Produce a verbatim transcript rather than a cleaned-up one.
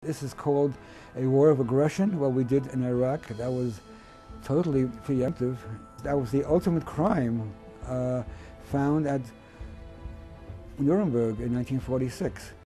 This is called a war of aggression, what we did in Iraq. That was totally preemptive. That was the ultimate crime uh, found at Nuremberg in nineteen forty-six.